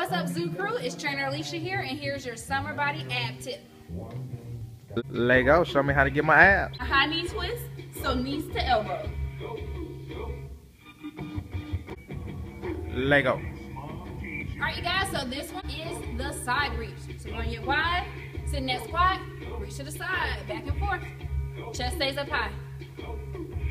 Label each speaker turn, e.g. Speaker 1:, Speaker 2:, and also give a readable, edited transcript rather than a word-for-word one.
Speaker 1: What's up, Zoo Crew? It's Trainer Alicia here, and here's your summer body ab tip.
Speaker 2: Lego, show me how to get my abs.
Speaker 1: A high knee twist, so knees to elbow.
Speaker 2: Lego.
Speaker 1: Alright, you guys, so this one is the side reach. So you're gonna get wide, sit in that squat, reach to the side, back and forth. Chest stays up high.